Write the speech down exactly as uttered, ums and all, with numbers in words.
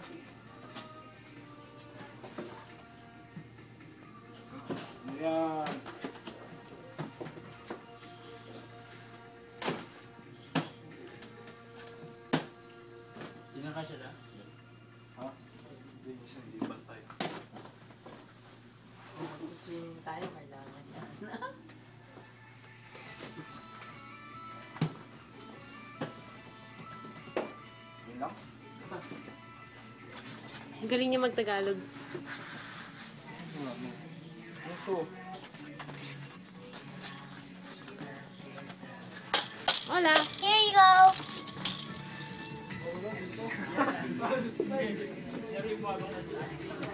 Ayan. Hindi na kasya na? Ha? Hindi, minsan hindi ba tayo? Magsuswing tayo, kailangan yan. Yun lang? Ang galing niya magtagalog. Ito. Hola! Here you go. Yari mo ako na sila.